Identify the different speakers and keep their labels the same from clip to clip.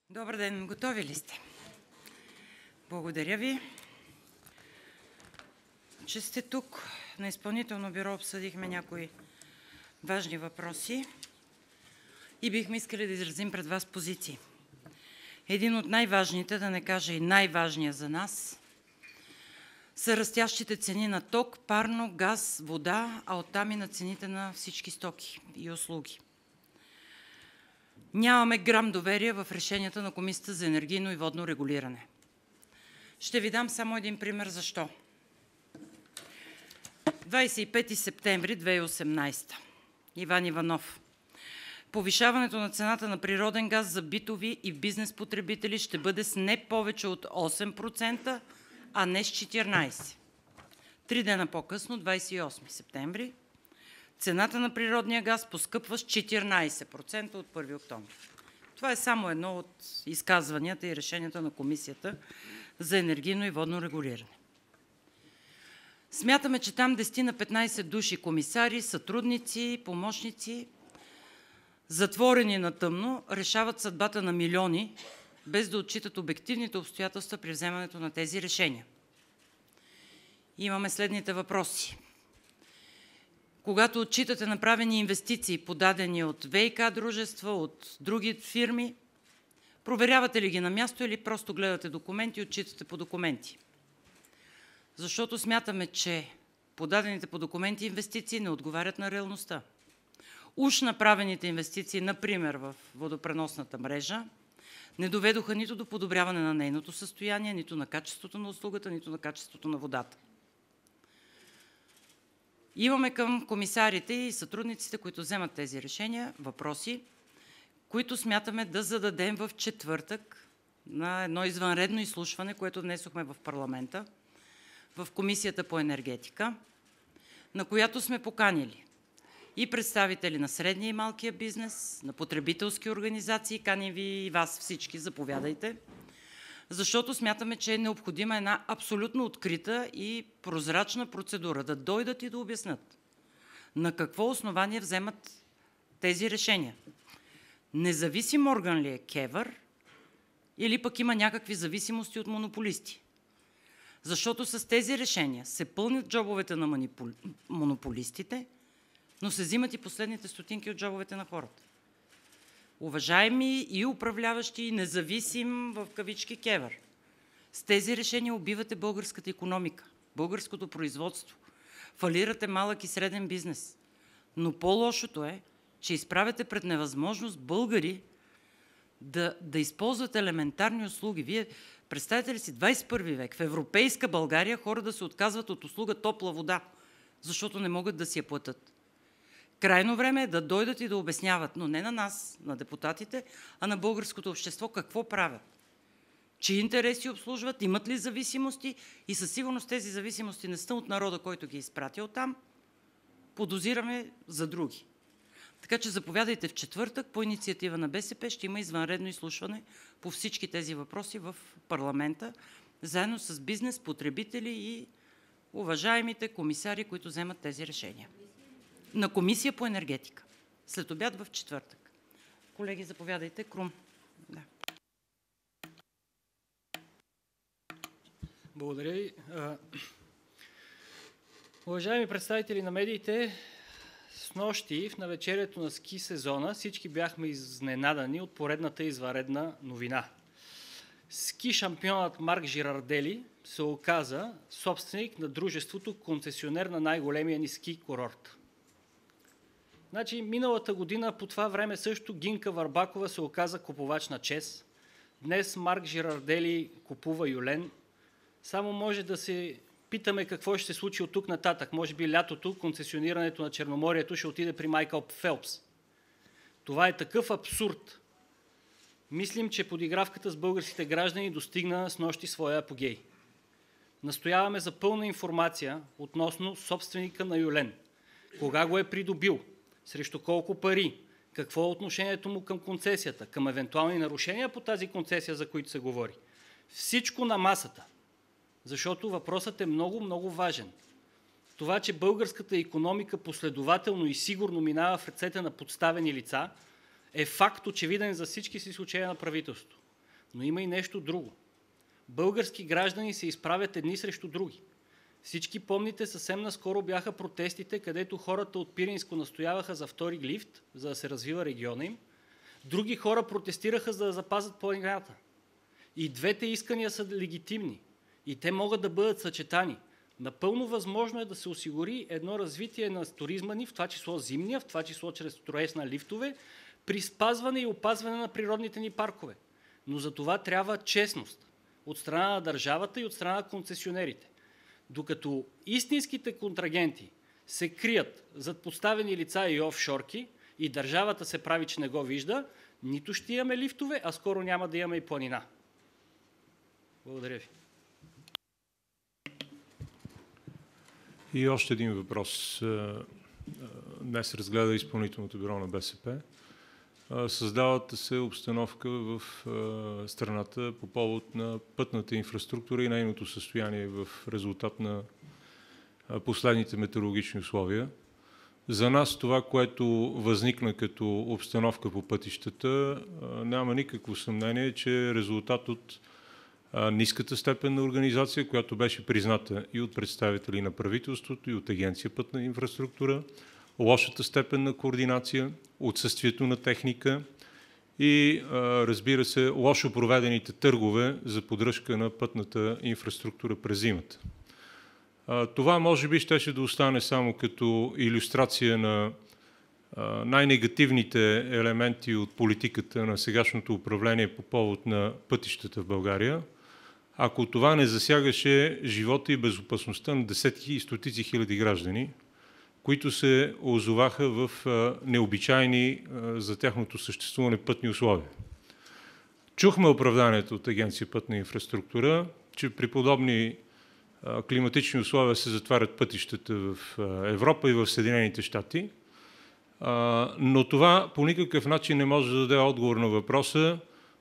Speaker 1: Добър ден, готови ли сте? Благодаря ви, че сте тук. На Изпълнително бюро обсъдихме някои важни въпроси и бихме искали да изразим пред Вас позиции. Един от най-важните, да не кажа и най-важният за нас, са растящите цени на ток, парно, газ, вода, а оттам и на цените на всички стоки и услуги. Нямаме грам доверие в решенията на Комисията за енергийно и водно регулиране. Ще ви дам само един пример защо. 25 септември 2018. Иван Иванов. Повишаването на цената на природен газ за битови и бизнес потребители ще бъде с не повече от 8%, а не с 14%. 3 дена по-късно, 28 септември, цената на природния газ поскъпва с 14% от 1 октомври. Това е само едно от изказванията и решенията на Комисията за енергийно и водно регулиране. Смятаме, че там 10 на 15 души комисари, сътрудници, помощници, затворени на тъмно, решават съдбата на милиони, без да отчитат обективните обстоятелства при вземането на тези решения. Имаме следните въпроси. Когато отчитате направени инвестиции, подадени от ВиК дружества, от други фирми, проверявате ли ги на място или просто гледате документи и отчитате по документи? Защото смятаме, че подадените по документи инвестиции не отговарят на реалността. Уж направените инвестиции, например в водопреносната мрежа, не доведоха нито до подобряване на нейното състояние, нито на качеството на услугата, нито на качеството на водата. Имаме към комисарите и сътрудниците, които вземат тези решения, въпроси, които смятаме да зададем в четвъртък на едно извънредно изслушване, което внесохме в парламента, в Комисията по енергетика, на която сме поканили и представители на средния и малкия бизнес, на потребителски организации, каним ви и вас всички, заповядайте, защото смятаме, че е необходима една абсолютно открита и прозрачна процедура, да дойдат и да обяснят на какво основание вземат тези решения. Независим орган ли е КЕВР или пък има някакви зависимости от монополисти? Защото с тези решения се пълнят джобовете на монополистите, но се взимат и последните стотинки от джобовете на хората. Уважаеми и управляващи, и независим в кавички КЕВР, с тези решения убивате българската икономика, българското производство, фалирате малък и среден бизнес. Но по-лошото е, че изправяте пред невъзможност българи да използват елементарни услуги. Вие представете ли си 21 век, в европейска България хора да се отказват от услуга топла вода, защото не могат да си я платят. Крайно време е да дойдат и да обясняват, но не на нас, на депутатите, а на българското общество какво правят. Чии интереси обслужват, имат ли зависимости и със сигурност тези зависимости не са от народа, който ги е изпратил там, подозираме за други. Така че заповядайте в четвъртък по инициатива на БСП, ще има извънредно изслушване по всички тези въпроси в парламента, заедно с бизнес, потребители и уважаемите комисари, които вземат тези решения. На Комисия по енергетика. След обяд в четвъртък. Колеги, заповядайте. Крум. Да.
Speaker 2: Благодаря ви. Уважаеми представители на медиите, снощи в навечерието на ски сезона всички бяхме изненадани от поредната извънредна новина. Ски шампионът Марк Жирардели се оказа собственик на дружеството, концесионер на най-големия ни ски курорт. Значи, миналата година по това време също Гинка Върбакова се оказа купувач на ЧЕЗ. Днес Марк Жирардели купува Юлен. Само може да се питаме какво ще се случи от тук нататък. Може би лятото концесионирането на Черноморието ще отиде при Майкъл Фелпс. Това е такъв абсурд. Мислим, че подигравката с българските граждани достигна снощи своя апогей. Настояваме за пълна информация относно собственика на Юлен. Кога го е придобил? Срещу колко пари? Какво е отношението му към концесията? Към евентуални нарушения по тази концесия, за които се говори? Всичко на масата. Защото въпросът е много, много важен. Това, че българската икономика последователно и сигурно минава в ръцете на подставени лица, е факт очевиден за всички с изключение на правителството. Но има и нещо друго. Български граждани се изправят едни срещу други. Всички помните, съвсем наскоро бяха протестите, където хората от Пиринско настояваха за втори лифт, за да се развива региона им. Други хора протестираха, за да запазят планината. И двете искания са легитимни. И те могат да бъдат съчетани. Напълно възможно е да се осигури едно развитие на туризма ни, в това число зимния, в това число чрез строеж на лифтове, при спазване и опазване на природните ни паркове. Но за това трябва честност от страна на държавата и от страна на концесионерите. Докато истинските контрагенти се крият зад подставени лица и офшорки и държавата се прави, че не го вижда, нито ще имаме лифтове, а скоро няма да имаме и планина. Благодаря ви.
Speaker 3: И още един въпрос. Днес разгледа изпълнителното бюро на БСП. Създавата се обстановка в страната по повод на пътната инфраструктура и нейното състояние в резултат на последните метеорологични условия. За нас това, което възникна като обстановка по пътищата, няма никакво съмнение, че е резултат от ниската степен на организация, която беше призната и от представители на правителството, и от Агенция пътна инфраструктура, лошата степен на координация, отсъствието на техника и, разбира се, лошо проведените търгове за поддръжка на пътната инфраструктура през зимата. Това може би щеше да остане само като илюстрация на най-негативните елементи от политиката на сегашното управление по повод на пътищата в България, ако това не засягаше живота и безопасността на десетки и стотици хиляди граждани, които се озоваха в необичайни за тяхното съществуване пътни условия. Чухме оправданието от Агенция пътна инфраструктура, че при подобни климатични условия се затварят пътищата в Европа и в Съединените щати, но това по никакъв начин не може да даде отговор на въпроса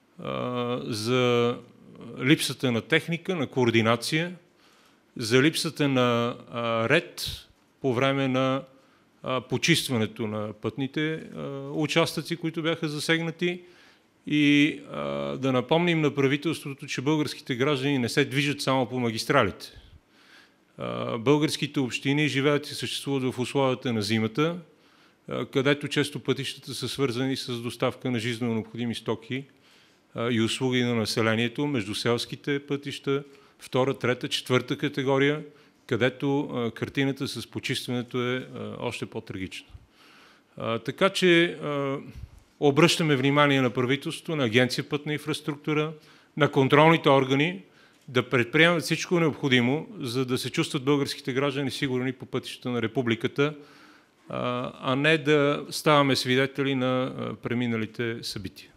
Speaker 3: за липсата на техника, на координация, за липсата на ред по време на почистването на пътните участъци, които бяха засегнати, и да напомним на правителството, че българските граждани не се движат само по магистралите. Българските общини живеят и съществуват в условията на зимата, където често пътищата са свързани с доставка на жизнено необходими стоки и услуги на населението между селските пътища, втора, трета, четвърта категория, където картината с почистването е още по-трагична. Така че обръщаме внимание на правителството, на Агенция пътна инфраструктура, на контролните органи да предприемат всичко необходимо, за да се чувстват българските граждани сигурни по пътищата на републиката, а не да ставаме свидетели на преминалите събития.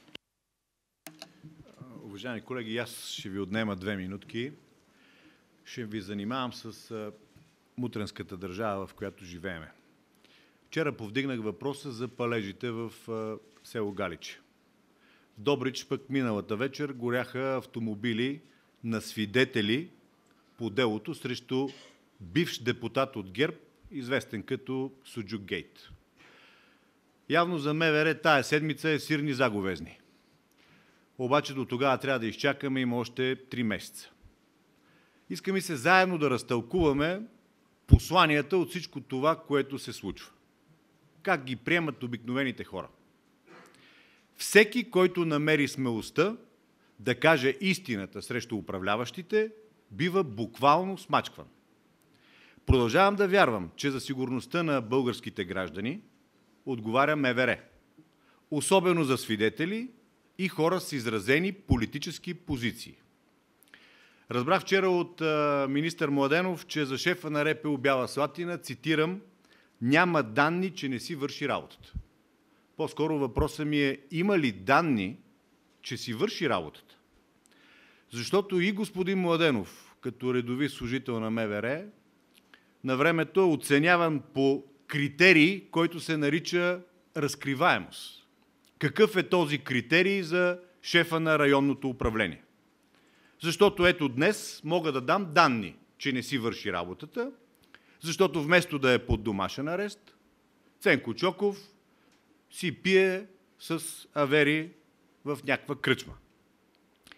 Speaker 4: Уважаеми колеги, аз ще ви отнема 2 минутки. Ще ви занимавам с мутренската държава, в която живеем. Вчера повдигнах въпроса за палежите в село Галиче. В Добрич пък миналата вечер горяха автомобили на свидетели по делото срещу бивш депутат от ГЕРБ, известен като Суджук Гейт. Явно за МВР тая седмица е сирни заговезни. Обаче до тогава трябва да изчакаме, има още 3 месеца. Иска ми се заедно да разтълкуваме посланията от всичко това, което се случва. Как ги приемат обикновените хора. Всеки, който намери смелостта да каже истината срещу управляващите, бива буквално смачкван. Продължавам да вярвам, че за сигурността на българските граждани отговаря МВР. Особено за свидетели и хора с изразени политически позиции. Разбрах вчера от министър Младенов, че за шефа на РПУ Бяла Слатина, цитирам, няма данни, че не си върши работата. По-скоро въпросът ми е, има ли данни, че си върши работата? Защото и господин Младенов, като редови служител на МВР, на времето е оценяван по критерий, който се нарича разкриваемост. Какъв е този критерий за шефа на районното управление? Защото ето днес мога да дам данни, че не си върши работата, защото вместо да е под домашен арест, Ценко Чоков си пие с авери в някаква кръчма.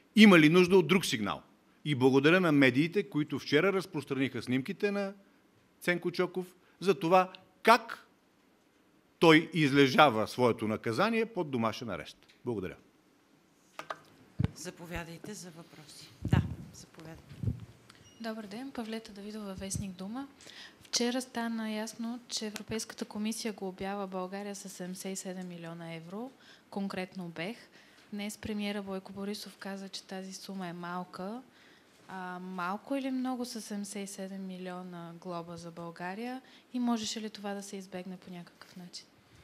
Speaker 4: Има ли нужда от друг сигнал? И благодаря на медиите, които вчера разпространиха снимките на Ценко Чоков за това как той излежава своето наказание под домашен арест. Благодаря.
Speaker 1: Заповядайте за въпроси. Да, заповядайте.
Speaker 5: Добър ден, Павлета Давидова, вестник Дума. Вчера стана ясно, че Европейската комисия глобява България с 77 милиона евро, конкретно БЕХ. Днес премиера Бойко Борисов каза, че тази сума е малка. Малко или много са 77 милиона глоба за България и можеше ли това да се избегне по някакъв начин?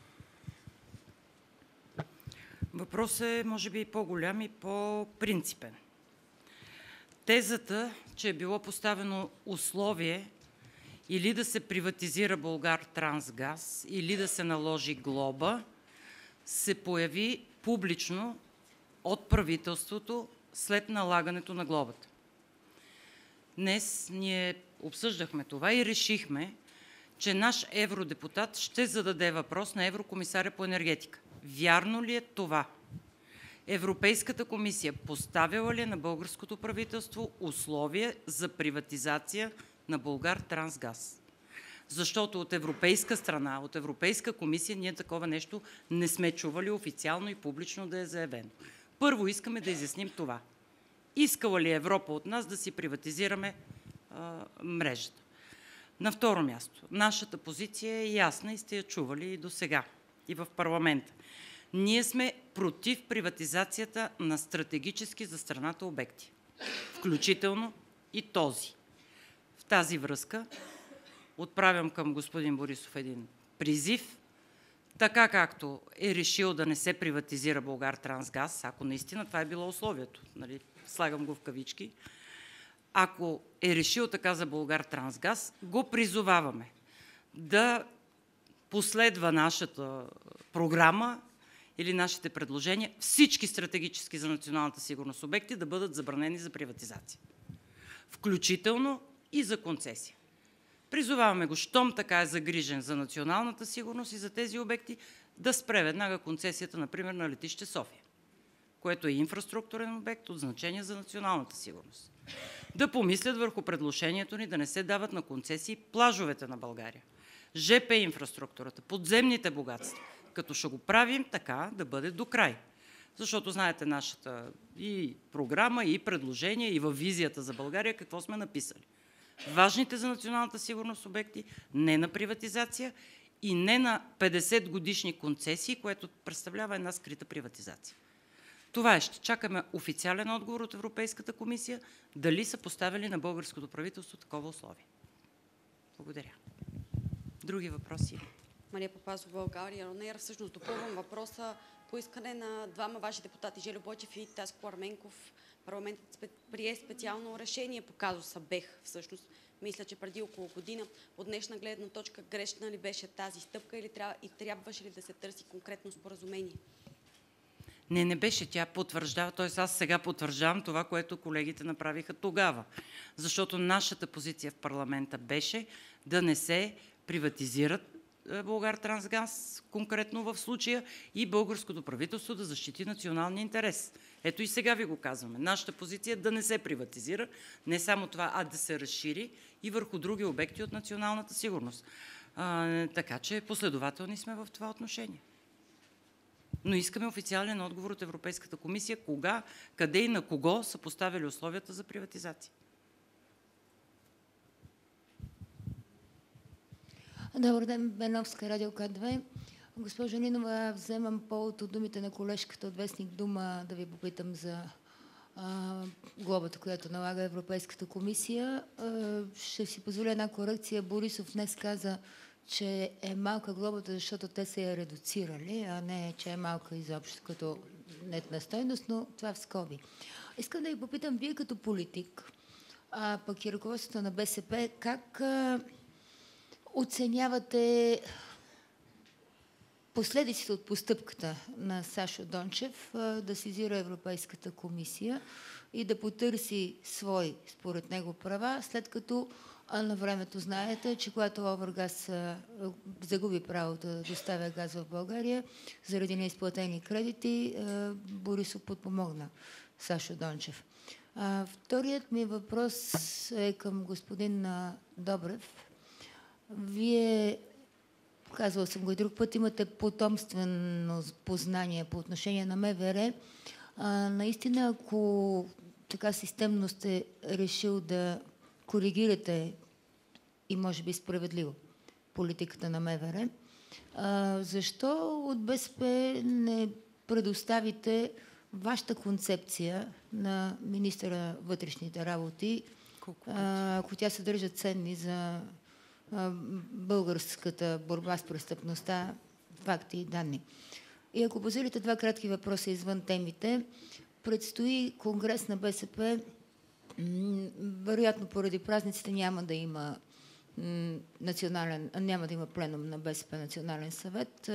Speaker 1: Въпросът е, може би, и по-голям и по-принципен. Тезата, че е било поставено условие или да се приватизира Булгартрансгаз, или да се наложи глоба, се появи публично от правителството след налагането на глобата. Днес ние обсъждахме това и решихме, че наш евродепутат ще зададе въпрос на еврокомисаря по енергетика. Вярно ли е това? Европейската комисия поставила ли е на българското правителство условия за приватизация на Булгартрансгаз? Защото от европейска страна, от Европейска комисия ние такова нещо не сме чували официално и публично да е заявено. Първо искаме да изясним това. Искала ли Европа от нас да си приватизираме мрежата? На второ място, нашата позиция е ясна и сте я чували и досега, и в парламента. Ние сме против приватизацията на стратегически за страната обекти, включително и този. В тази връзка отправям към господин Борисов един призив, така както е решил да не се приватизира Булгартрансгаз, ако наистина това е било условието, нали, слагам го в кавички, ако е решил така за Булгартрансгаз, го призоваваме да последва нашата програма или нашите предложения, всички стратегически за националната сигурност обекти да бъдат забранени за приватизация. Включително и за концесия. Призоваваме го, щом така е загрижен за националната сигурност и за тези обекти, да спре веднага концесията, например, на летище София, което е инфраструктурен обект от значение за националната сигурност. Да помислят върху предложението ни да не се дават на концесии плажовете на България, ЖП инфраструктурата, подземните богатства, като ще го правим така да бъде до край. Защото знаете нашата и програма, и предложения, и във визията за България какво сме написали. Важните за националната сигурност обекти не на приватизация и не на 50 годишни концесии, което представлява една скрита приватизация. Това е. Ще чакаме официален отговор от Европейската комисия дали са поставили на българското правителство такова условие. Благодаря. Други въпроси?
Speaker 6: Мария Папазова, България, Ронер. Всъщност допълвам въпроса по искане на двама ваши депутати, Желю Бойчев и Таско Ерменков. Парламентът прие специално решение по казуса БЕХ. Всъщност, мисля, че преди около година. От днешна гледна точка, грешна ли беше тази стъпка или трябваше ли да се търси конкретно споразумение?
Speaker 1: Не беше. Тя потвърждава, т.е. аз сега потвърждавам това, което колегите направиха тогава. Защото нашата позиция в парламента беше да не се приватизират Булгартрансгаз, конкретно в случая, и българското правителство да защити националния интерес. Ето и сега ви го казваме. Нашата позиция е да не се приватизира, не само това, а да се разшири и върху други обекти от националната сигурност. Така че последователни сме в това отношение. Но искаме официален отговор от Европейската комисия кога, къде и на кого са поставили условията за приватизация.
Speaker 7: Добър ден, Беновска, Радио К2. Госпожо Нинова, вземам повод от думите на колежката от вестник Дума да ви попитам за глобата, която налага Европейската комисия. Ще си позволя една корекция. Борисов днес каза, че е малка глобата, защото те се я редуцирали, а не, че е малка изобщо като нетна стойност, но това в скоби. Искам да ви попитам, вие като политик, пък и ръководството на БСП, как оценявате последиците от постъпката на Сашо Дончев да сезира Европейската комисия и да потърси свои, според него, права, след като на времето знаете, че когато Овергаз загуби право да доставя газ в България, заради неизплатени кредити, Борисов подпомогна Сашо Дончев. Вторият ми въпрос е към господин Добрев. Вие, казвал съм го и друг път, имате потомствено познание по отношение на МВР. Наистина, ако така системно сте решил да коригирате и може би справедливо политиката на МВР, защо от БСП не предоставите вашата концепция на министъра на вътрешните работи, ако тя съдържа ценни за българската борба с престъпността факти и данни? И ако позволите два кратки въпроса извън темите, предстои конгрес на БСП, вероятно поради празниците няма да има пленум на БСП Национален съвет.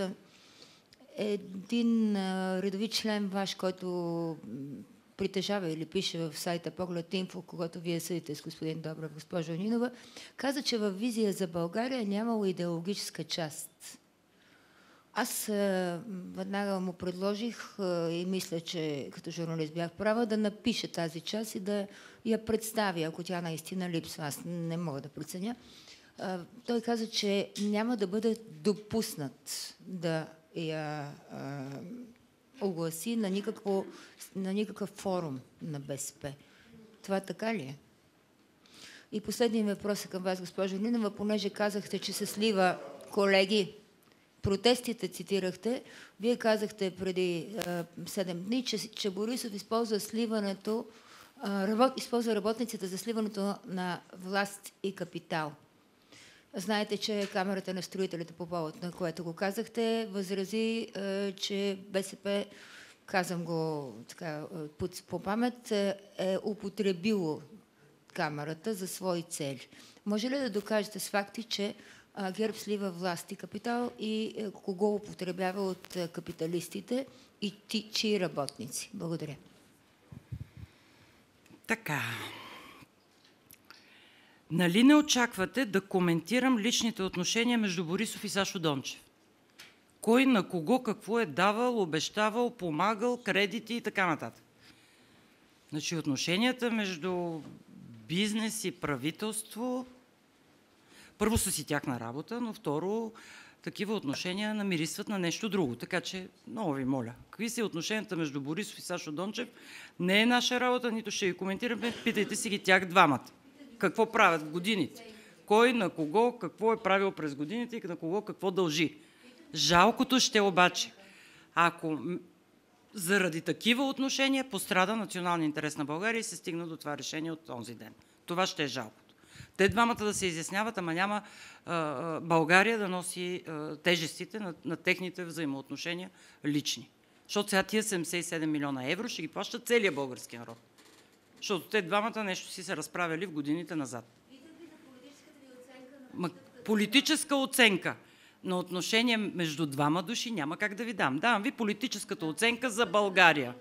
Speaker 7: Един редови член ваш, който притежава или пише в сайта Поглед Инфо, когато вие съдите с господин Добрев, госпожа Нинова, каза, че във Визия за България нямало идеологическа част. Аз веднага му предложих и мисля, че като журналист бях права да напише тази част и да я представи, ако тя наистина липсва. Аз не мога да преценя. Той каза, че няма да бъде допуснат да я огласи на никакъв форум на БСП. Това така ли е? И последният въпрос е към вас, госпожо Нинова, понеже казахте, че се слива колеги. Протестите цитирахте. Вие казахте преди 7 дни, че Борисов използва използва работниците за сливането на власт и капитал. Знаете, че Камерата на строителите, по повод на което го казахте, възрази, че БСП, казвам го така по памет, е употребило Камерата за свои цели. Може ли да докажете с факти, че ГЕРБ слива власт и капитал и кого употребява от капиталистите и чии работници? Благодаря.
Speaker 1: Така. Нали не очаквате да коментирам личните отношения между Борисов и Сашо Дончев? Кой на кого какво е давал, обещавал, помагал, кредити и така нататък. Значи отношенията между бизнес и правителство, първо са си тяхна работа, но второ, такива отношения намирисват на нещо друго. Така че, много ви моля, какви са отношенията между Борисов и Сашо Дончев, не е наша работа, нито ще ги коментираме, питайте си ги тях двамата. Какво правят в годините? Кой на кого какво е правил през годините и на кого какво дължи? Жалкото ще обаче, ако заради такива отношения пострада националния интерес на България и се стигна до това решение от онзи ден. Това ще е жалкото. Те двамата да се изясняват, ама няма България да носи тежестите на техните взаимоотношения лични. Защото сега тия 77 милиона евро ще ги плаща целият български народ. Защото те двамата нещо си се разправили в годините назад. Политическа оценка на отношение между двама души няма как да ви дам. Давам ви политическата оценка за България.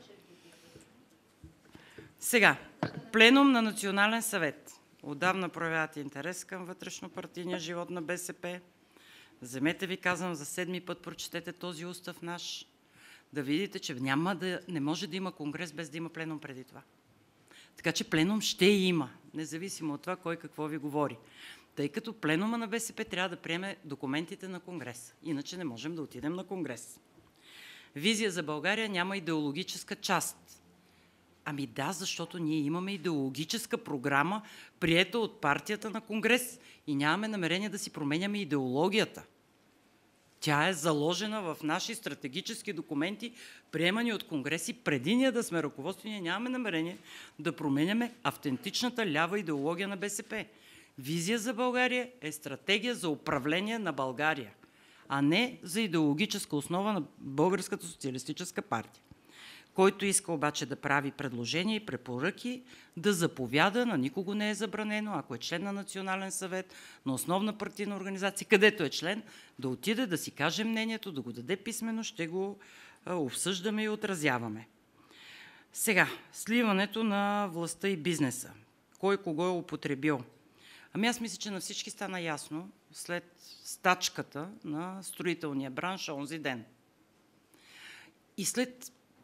Speaker 1: Сега, пленум на Национален съвет. Отдавна проявявате интерес към вътрешнопартийния живот на БСП. Вземете ви, казвам, за 7-ми път прочетете този устав наш, да видите, че не може да има конгрес без да има пленум преди това. Така че пленум ще има, независимо от това кой какво ви говори. Тъй като пленума на БСП трябва да приеме документите на конгрес. Иначе не можем да отидем на конгрес. Визия за България няма идеологическа част. Ами да, защото ние имаме идеологическа програма, приета от партията на конгрес и нямаме намерение да си променяме идеологията. Тя е заложена в наши стратегически документи, приемани от конгреси. Преди ние да сме ръководство, ние нямаме намерение да променяме автентичната лява идеология на БСП. Визия за България е стратегия за управление на България, а не за идеологическа основа на Българската социалистическа партия. Който иска обаче да прави предложения и препоръки, да заповяда, на никого не е забранено, ако е член на Национален съвет, на основна партийна организация, където е член, да отиде, да си каже мнението, да го даде писмено, ще го обсъждаме и отразяваме. Сега, сливането на властта и бизнеса. Кой кого е употребил? Ами аз мисля, че на всички стана ясно след стачката на строителния бранш онзи ден. И след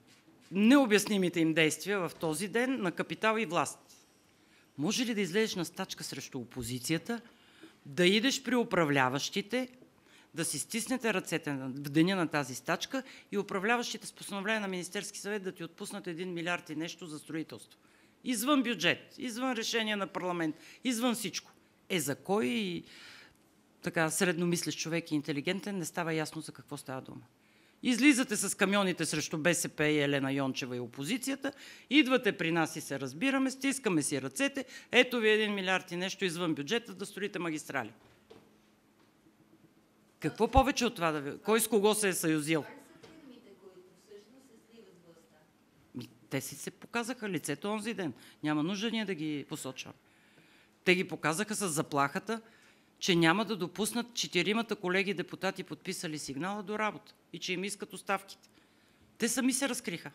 Speaker 1: необяснимите им действия в този ден на капитал и власт. Може ли да излезеш на стачка срещу опозицията, да идеш при управляващите, да си стиснете ръцете в деня на тази стачка и управляващите с постановление на Министерски съвет да ти отпуснат 1 милиард и нещо за строителство? Извън бюджет, извън решение на парламент, извън всичко. За кой така средномислещ човек и интелигентен не става ясно за какво става дума. Излизате с камионите срещу БСП и Елена Йончева и опозицията, идвате при нас и се разбираме, стискаме си ръцете, ето ви 1 милиард и нещо извън бюджета да строите магистрали. Какво повече от това да ви... Кой с кого се е съюзил? Те си се показаха лицето онзи ден. Няма нужда ние да ги посочваме. Те ги показаха с заплахата, че няма да допуснат 4 колеги депутати, подписали сигнала, до работа и че им искат оставките. Те сами се разкриха.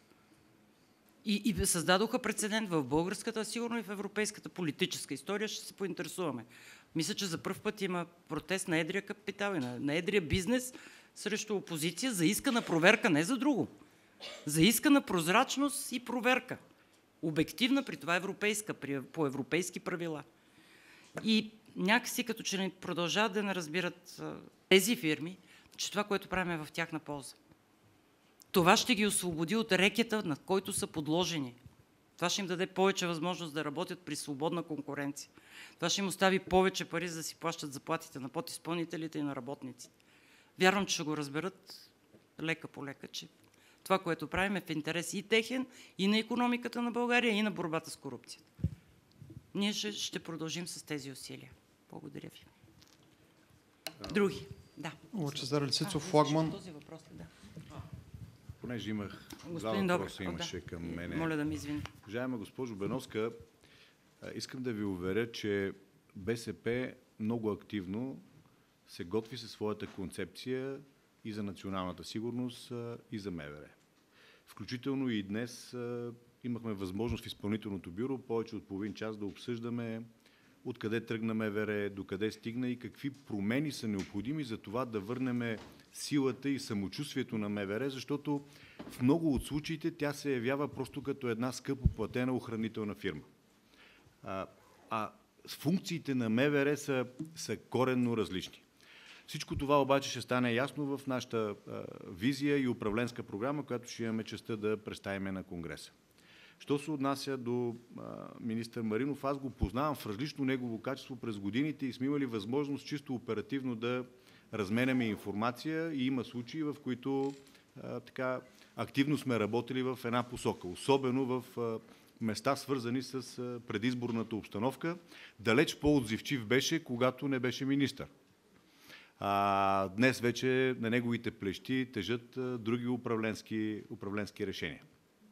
Speaker 1: И създадоха прецедент в българската, сигурно и в европейската политическа история. Ще се поинтересуваме. Мисля, че за пръв път има протест на едрия капитал и на едрия бизнес срещу опозиция за искана проверка, не за друго. За искана прозрачност и проверка. Обективна, при това европейска, по европейски правила. И някакси като че не продължават да не разбират тези фирми, че това, което правим е в тяхна полза. Това ще ги освободи от рекета, на който са подложени. Това ще им даде повече възможност да работят при свободна конкуренция. Това ще им остави повече пари, за да си плащат заплатите на подизпълнителите и на работниците. Вярвам, че ще го разберат лека по лека, че това, което правим е в интерес и техен, и на икономиката на България, и на борбата с корупцията. Ние ще продължим с тези усилия. Благодаря ви. Други? Да.
Speaker 8: Лъчезар Лисицов, флагман.
Speaker 1: Този въпрос, да.
Speaker 4: Понеже имах
Speaker 1: Господин
Speaker 4: два въпроса имаше
Speaker 1: да.
Speaker 4: към мене.
Speaker 1: Моля да ми извините.
Speaker 4: Уважаема госпожо Беновска, искам да ви уверя, че БСП много активно се готви със своята концепция и за националната сигурност, и за МВР. Включително и днес имахме възможност в изпълнителното бюро повече от половин час да обсъждаме откъде тръгна МВР, докъде стигна и какви промени са необходими за това да върнем силата и самочувствието на МВР, защото в много от случаите тя се явява просто като една скъпо платена охранителна фирма. Функциите на МВР са коренно различни. Всичко това обаче ще стане ясно в нашата визия и управленска програма, която ще имаме честта да представим на Конгреса. Що се отнася до министър Маринов, аз го познавам в различно негово качество през годините и сме имали възможност чисто оперативно да разменяме информация и има случаи, в които така активно сме работили в една посока, особено в места, свързани с предизборната обстановка. Далеч по-отзивчив беше, когато не беше министър. Днес вече на неговите плещи тежат други управленски решения.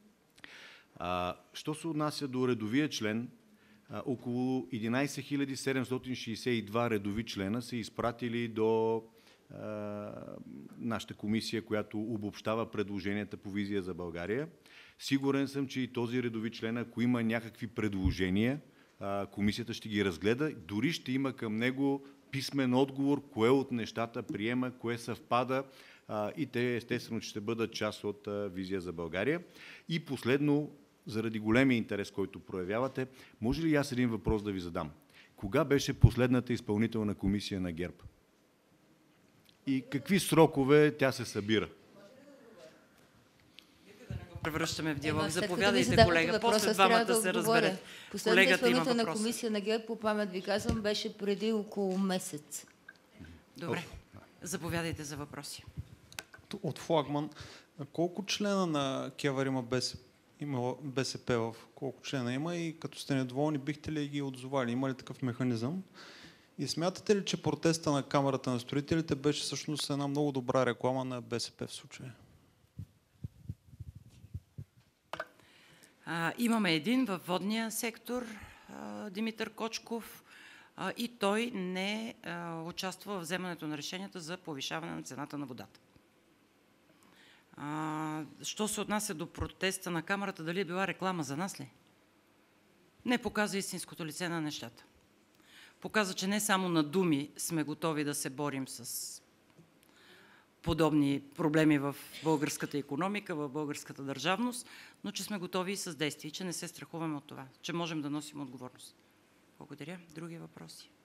Speaker 4: Що се отнася до редовия член, около 11 762 редови члена са изпратили до нашата комисия, която обобщава предложенията по визия за България. Сигурен съм, че и този редови член, ако има някакви предложения, комисията ще ги разгледа. Дори ще има към него писмен отговор, кое от нещата приема, кое съвпада и те естествено ще бъдат част от визия за България. И последно, заради големия интерес, който проявявате, може ли аз един въпрос да ви задам? Кога беше последната изпълнителна комисия на ГЕРБ? И какви срокове тя се събира?
Speaker 1: Превръщаме в диалог. Заповядайте, колега. После двамата се разберете.
Speaker 7: Последната изпълнителна комисия на ГЕРБ, по памет ви казвам, беше преди около месец.
Speaker 1: Добре. Заповядайте за въпроси.
Speaker 8: От флагман. Колко члена на КЕВР има БСП в колко члена има и като сте недоволни, бихте ли ги отзовали? Има ли такъв механизъм? И смятате ли, че протеста на Камарата на строителите беше всъщност една много добра реклама на БСП в случая?
Speaker 1: Имаме един във водния сектор, Димитър Кочков, и той не участва в вземането на решенията за повишаване на цената на водата. Що се отнася до протеста на Камарата, дали е била реклама за нас ли? Не показва истинското лице на нещата. Показва, че не само на думи сме готови да се борим с подобни проблеми в българската икономика, в българската държавност, но че сме готови и с действия, че не се страхуваме от това, че можем да носим отговорност. Благодаря. Други въпроси?